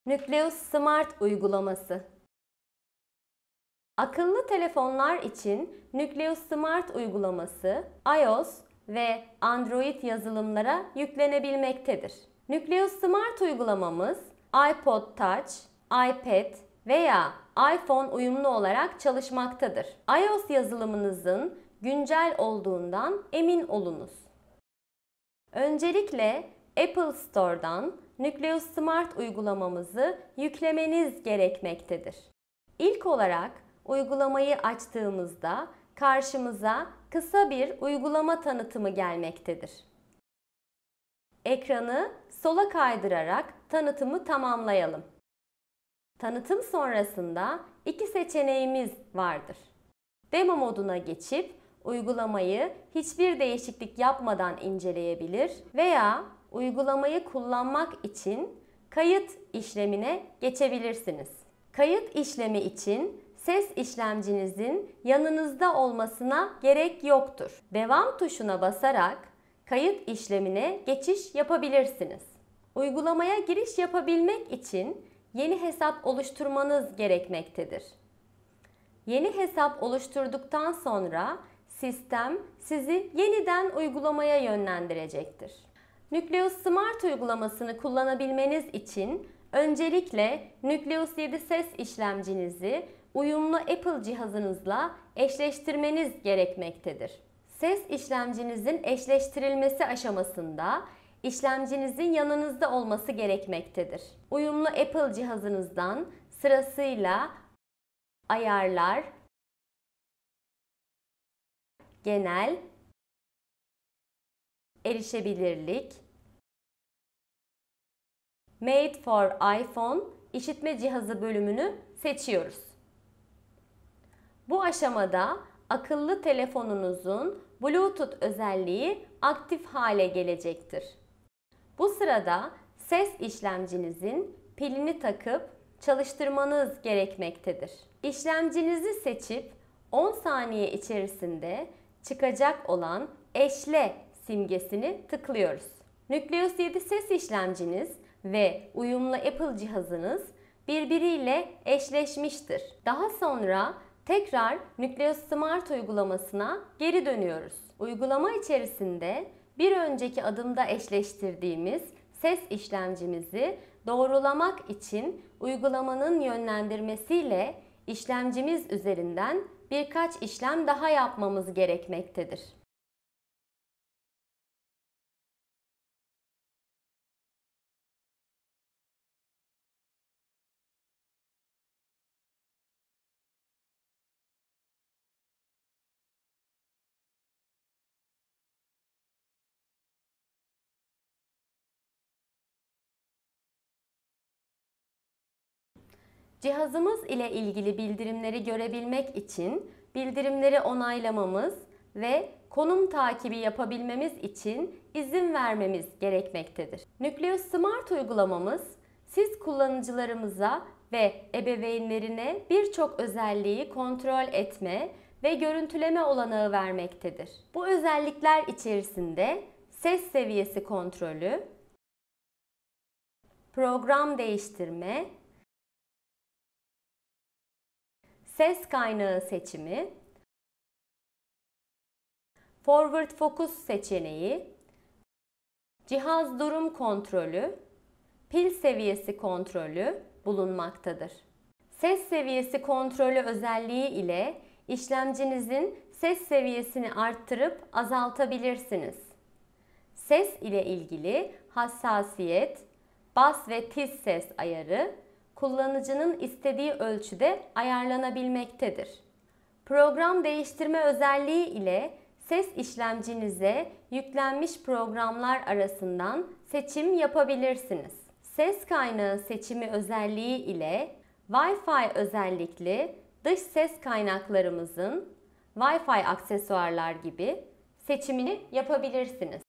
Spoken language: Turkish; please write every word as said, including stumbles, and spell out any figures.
Nucleus Smart uygulaması. Akıllı telefonlar için Nucleus Smart uygulaması iOS ve Android yazılımlara yüklenebilmektedir. Nucleus Smart uygulamamız iPod Touch, iPad veya iPhone uyumlu olarak çalışmaktadır. iOS yazılımınızın güncel olduğundan emin olunuz. Öncelikle Apple Store'dan Nucleus Smart uygulamamızı yüklemeniz gerekmektedir. İlk olarak uygulamayı açtığımızda karşımıza kısa bir uygulama tanıtımı gelmektedir. Ekranı sola kaydırarak tanıtımı tamamlayalım. Tanıtım sonrasında iki seçeneğimiz vardır. Demo moduna geçip uygulamayı hiçbir değişiklik yapmadan inceleyebilir veya uygulamayı kullanmak için kayıt işlemine geçebilirsiniz. Kayıt işlemi için ses işlemcinizin yanınızda olmasına gerek yoktur. Devam tuşuna basarak kayıt işlemine geçiş yapabilirsiniz. Uygulamaya giriş yapabilmek için yeni hesap oluşturmanız gerekmektedir. Yeni hesap oluşturduktan sonra sistem sizi yeniden uygulamaya yönlendirecektir. Nucleus Smart uygulamasını kullanabilmeniz için öncelikle Nucleus yedi ses işlemcinizi uyumlu Apple cihazınızla eşleştirmeniz gerekmektedir. Ses işlemcinizin eşleştirilmesi aşamasında işlemcinizin yanınızda olması gerekmektedir. Uyumlu Apple cihazınızdan sırasıyla ayarlar, genel, erişebilirlik, Made for iPhone işitme cihazı bölümünü seçiyoruz. Bu aşamada akıllı telefonunuzun Bluetooth özelliği aktif hale gelecektir. Bu sırada ses işlemcinizin pilini takıp çalıştırmanız gerekmektedir. İşlemcinizi seçip on saniye içerisinde çıkacak olan eşle simgesini tıklıyoruz. Nucleus yedi ses işlemciniz ve uyumlu Apple cihazınız birbiriyle eşleşmiştir. Daha sonra tekrar Nucleus Smart uygulamasına geri dönüyoruz. Uygulama içerisinde bir önceki adımda eşleştirdiğimiz ses işlemcimizi doğrulamak için uygulamanın yönlendirmesiyle işlemcimiz üzerinden birkaç işlem daha yapmamız gerekmektedir. Cihazımız ile ilgili bildirimleri görebilmek için bildirimleri onaylamamız ve konum takibi yapabilmemiz için izin vermemiz gerekmektedir. Nucleus Smart uygulamamız siz kullanıcılarımıza ve ebeveynlerine birçok özelliği kontrol etme ve görüntüleme olanağı vermektedir. Bu özellikler içerisinde ses seviyesi kontrolü, program değiştirme, ses kaynağı seçimi, Forward Focus seçeneği, cihaz durum kontrolü, pil seviyesi kontrolü bulunmaktadır. Ses seviyesi kontrolü özelliği ile işlemcinizin ses seviyesini arttırıp azaltabilirsiniz. Ses ile ilgili hassasiyet, bas ve tiz ses ayarı, kullanıcının istediği ölçüde ayarlanabilmektedir. Program değiştirme özelliği ile ses işlemcinize yüklenmiş programlar arasından seçim yapabilirsiniz. Ses kaynağı seçimi özelliği ile Wi-Fi özellikli dış ses kaynaklarımızın Wi-Fi aksesuarlar gibi seçimini yapabilirsiniz.